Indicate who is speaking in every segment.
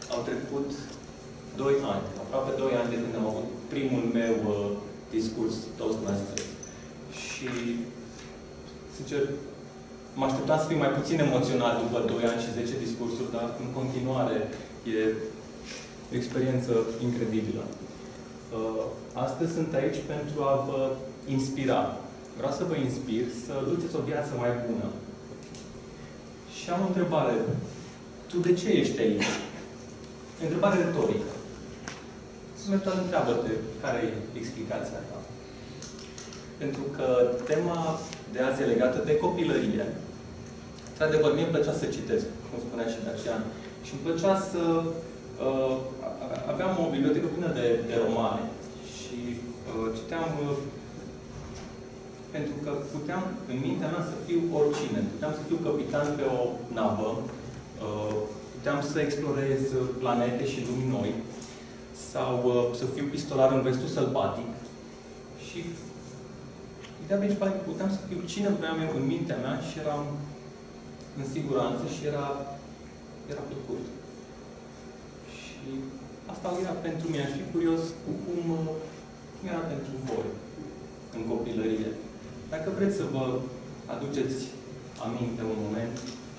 Speaker 1: Au trecut 2 ani, aproape 2 ani de când am avut primul meu discurs Toastmasters. Și, sincer, mă așteptam să fiu mai puțin emoționat după 2 ani și 10 discursuri, dar în continuare e o experiență incredibilă. Astăzi sunt aici pentru a vă inspira. Vreau să vă inspir să duceți o viață mai bună. Și am o întrebare. Tu de ce ești aici? E o întrebare retorică. Simțeam, întreabă-te care e explicația ta. Pentru că tema de azi e legată de copilărie. Într-adevăr, mie îmi plăcea să citesc, cum spunea și Dacian. Și îmi plăcea să... aveam o bibliotecă plină de romane. Și citeam... pentru că puteam, în mintea mea, să fiu oricine. Puteam să fiu capitan pe o navă. Puteam să explorez planete și lumi noi. Sau să fiu pistolar în vestul sălbatic. Și ideea principală că puteam să fiu cine vreau eu în mintea mea și eram în siguranță și era plăcut. Și asta era pentru mine. Aș fi curios cu cum era pentru voi în copilărie. Dacă vreți să vă aduceți aminte un moment,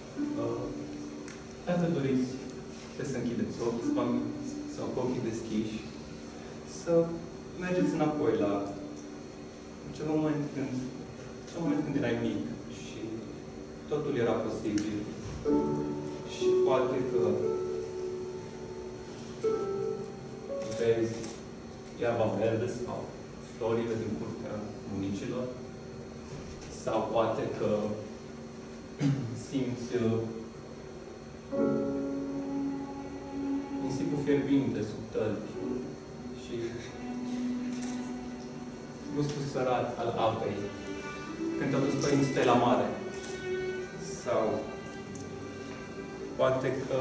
Speaker 1: dacă doriți, puteți să închideți ochii sau cu ochii deschiși, să mergeți înapoi la acel moment când erai mic și totul era posibil. Și poate că vezi iarba verde sau florile din curtea bunicilor, sau poate că simți nisipul fierbinte sub tălpi și gustul sărat al apei când te-au dus părinții tăi la mare. Sau poate că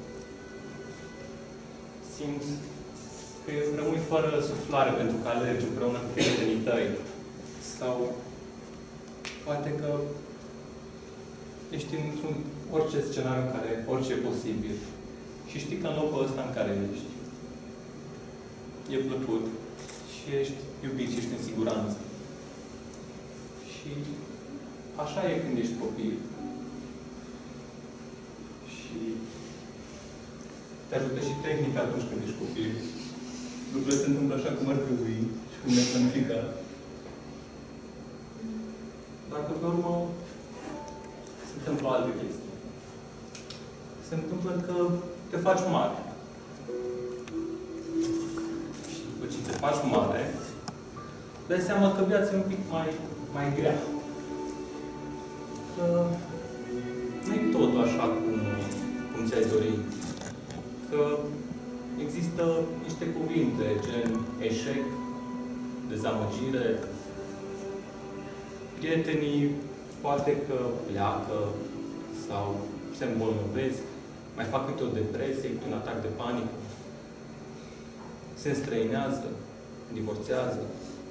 Speaker 1: simți că rămâi fără suflare pentru că alergi împreună cu prietenii tăi. Sau poate că ești într-un orice scenariu în care orice e posibil. Și știi că în locul ăsta în care ești e plăcut și ești iubit și ești în siguranță. Și așa e când ești copil. Și te ajută și tehnica atunci când ești copil. Lucrurile se întâmplă așa cum ar trebui și cum ne planificat. Dar pe urmă se întâmplă alte chestii. Se întâmplă că te faci mare. Și după ce te faci mare, dai seama că viața e un pic mai grea. Că nu-i totul așa cum ți-ai dorit. Că există niște cuvinte, gen eșec, dezamăgire, prietenii poate că pleacă sau se îmbolnăvesc, mai fac câte o depresie, câte un atac de panică, se înstrăinează, divorțează.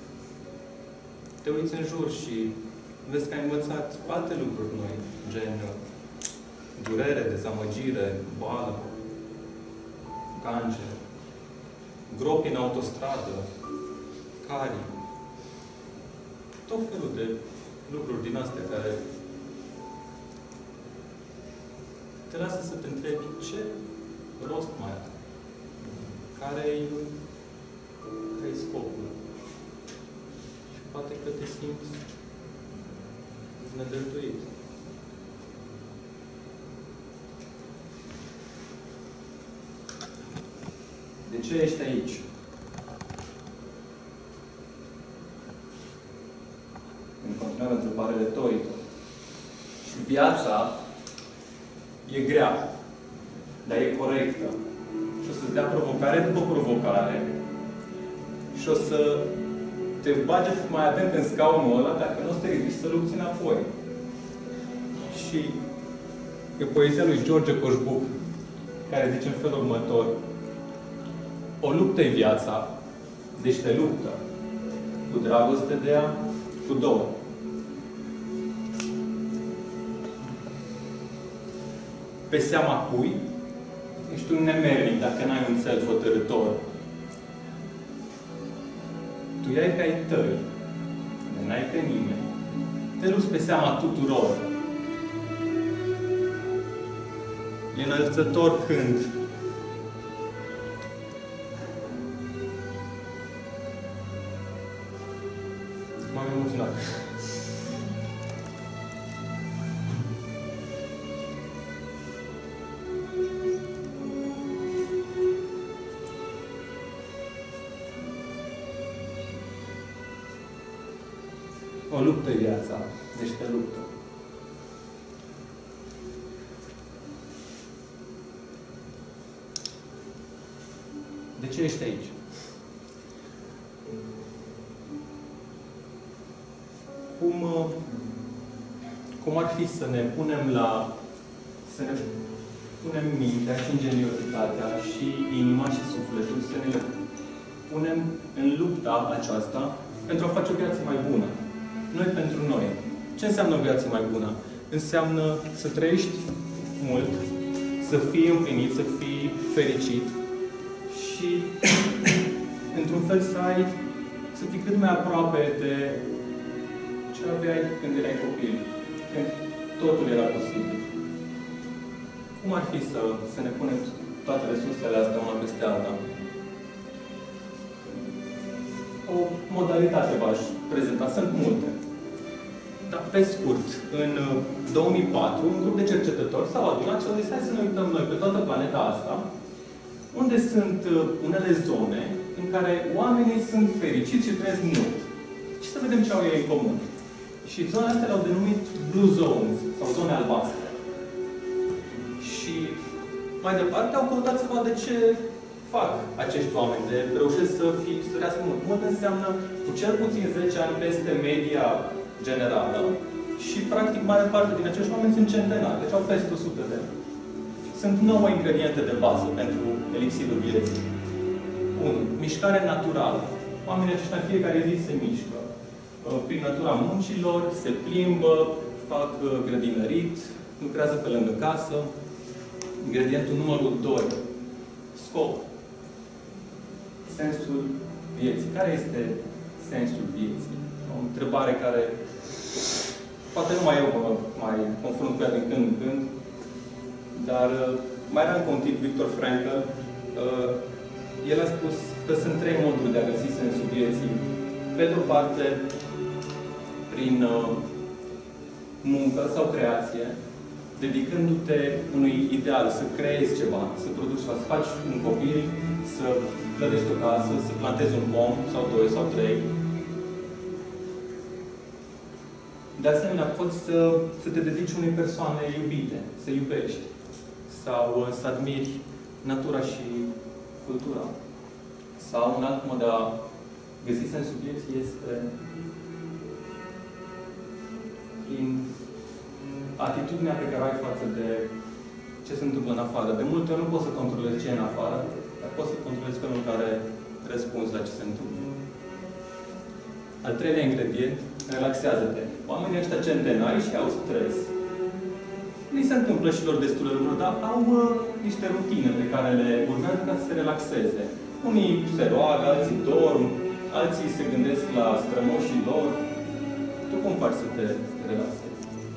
Speaker 1: Te uiți în jur și vezi că ai învățat alte lucruri noi, gen durere, dezamăgire, boală, cancer, gropi în autostradă, carii, tot felul de lucruri din astea care te lasă să te întrebi ce rost mai are, care-i scopul. Și poate că te simți nedreptuit. De ce ești aici? În continuare, întrebare retorică. Și viața e grea, dar e corectă. Și o să-ți dea provocare după provocare. Și o să te bage mai atent în scaunul ăla dacă nu o să te ridici să lupți înapoi. Și e poezia lui George Coșbuc, care zice în felul următor: o luptă-i viața, deci te luptă. Cu dragoste de ea, cu dor. Pe seama cui ești un nemernic dacă n-ai un cel hotărător. Tu i-ai pe ai tăi, de n-ai pe nimeni. Te lupți pe seama tuturor. E înălțător când m-am emoționat. O luptă e viața, deci te luptă. De ce ești aici? Cum ar fi să ne punem mintea și ingeniozitatea și inima și sufletul, să ne punem în lupta aceasta pentru a face o viață mai bună. Noi pentru noi. Ce înseamnă o viață mai bună? Înseamnă să trăiești mult, să fii împlinit, să fii fericit și, într-un fel, să fii cât mai aproape de ce aveai când erai copil. Când totul era posibil. Cum ar fi să ne punem toate resursele astea una peste alta? O modalitate v-aș prezenta. Sunt multe. Dar, pe scurt, în 2004, un grup de cercetători s-au adunat și au zis: hai să ne uităm noi pe toată planeta asta, unde sunt unele zone în care oamenii sunt fericiți și trăiesc mult. Și să vedem ce au ei în comun. Și zonele astea le-au denumit Blue Zones, sau zone albastre. Și mai departe au căutat să vadă ce fac acești oameni, de reușesc să trăiască mult. Mult înseamnă cu cel puțin 10 ani peste media generală și, practic, mare parte din acești oameni sunt centenari, deci au peste 100 de ani. Sunt 9 ingrediente de bază pentru elixirul vieții. 1. Mișcare naturală. Oamenii aceștia în fiecare zi se mișcă. Prin natura muncilor, se plimbă, fac grădinărit, lucrează pe lângă casă. Ingredientul numărul 2. Scop. Sensul vieții. Care este sensul vieții? O întrebare care poate numai eu mă mai confrunt cu ea din când în când, dar mai era încă un tip, Viktor Frankl. El a spus că sunt 3 moduri de a găsi sensul vieții. Pe de-o parte, prin muncă sau creație, dedicându-te unui ideal, să creezi ceva, să produci ceva, să faci un copil, să clădești o casă, să plantezi un pom, sau 2 sau 3. De asemenea, poți să te dedici unei persoane iubite, să iubești, sau să admiri natura și cultura. Sau un alt mod de a găsi sensul vieții este prin atitudinea pe care o ai față de ce se întâmplă în afară. De multe ori nu poți să controlezi ce e în afară, dar poți să controlezi felul în care răspunzi la ce se întâmplă. Al 3-lea ingredient, relaxează-te. Oamenii ăștia centenari și au stres. Li se întâmplă și lor destule lucruri, dar au niște rutine pe care le urmează ca să se relaxeze. Unii se roagă, alții dorm, alții se gândesc la strămoșii lor. Tu cum faci să te relaxezi?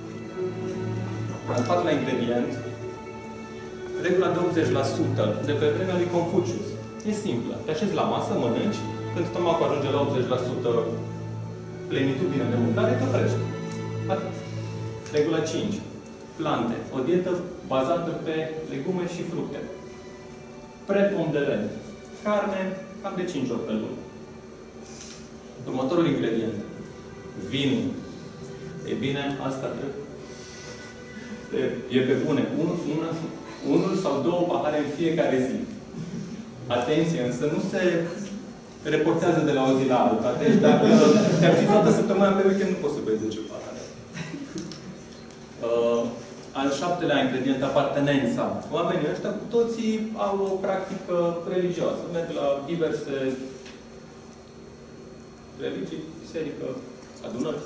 Speaker 1: Al 4-lea ingredient, regula de 80% de pe vremea lui Confucius. E simplă. Te așezi la masă, mănânci, când stomacul ajunge la 80% plenitudine de mâncare, te oprești. Atât. Regula 5. Plante. O dietă bazată pe legume și fructe. Preponderent. Carne, cam de 5 ori pe lună. Următorul ingredient. Vinul. Ei bine, asta e pe bune. Unul sau 2 pahare în fiecare zi. Atenție, însă nu se reportează de la o zi la alta. Deci dacă te-am zi toată săptămâna pe weekend, nu poți să bei 10 pahare. Al 7-lea ingredient, apartenența. Oamenii ăștia cu toții au o practică religioasă. Merg la diverse religii, biserică, adunări.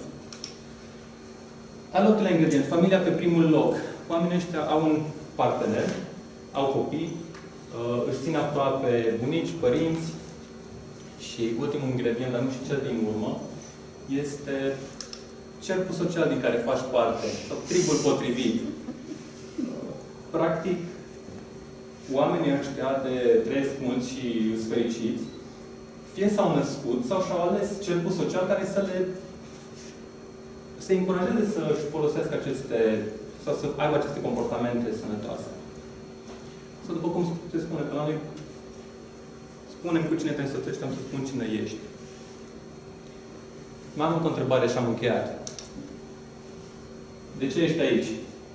Speaker 1: Al 8-lea ingredient, familia pe primul loc. Oamenii ăștia au un partener, au copii, își ține aproape bunici, părinți și ultimul ingredient, dar nu și cel din urmă, este cercul social din care faci parte, sau tribul potrivit. Practic, oamenii ăștia de trăiesc mult și sunt fericiți, fie s-au născut sau și-au ales cercul social care să încurajeze să-și folosească aceste, sau să aibă aceste comportamente sănătoase. Sau după cum se spune pe la noi, spunem cu cine te însoțești, am să spun cine ești. Mai am încă o întrebare și am încheiat. De ce ești aici?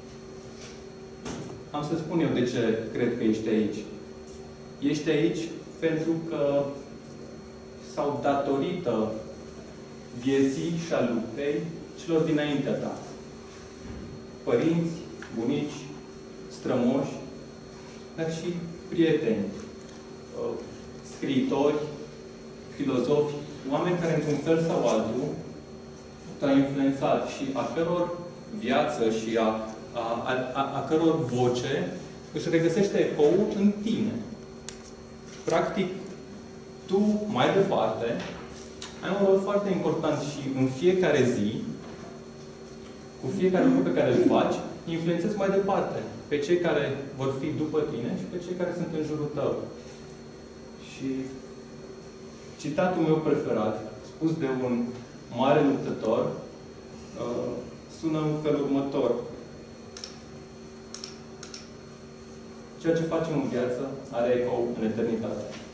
Speaker 1: Am să spun eu de ce cred că ești aici. Ești aici pentru că sau datorită vieții și a luptei celor dinaintea ta. Părinți, bunici, strămoși, dar și prieteni, scriitori, filozofi, oameni care într-un fel sau altul te-au influențat și a căror viață și a căror voce își regăsește ecoul în tine. Practic, tu, mai departe, ai un rol foarte important și în fiecare zi, cu fiecare lucru pe care îl faci, influențezi mai departe pe cei care vor fi după tine și pe cei care sunt în jurul tău. Și citatul meu preferat, spus de un mare luptător, sună în felul următor. Ceea ce facem în viață are ecou în eternitate.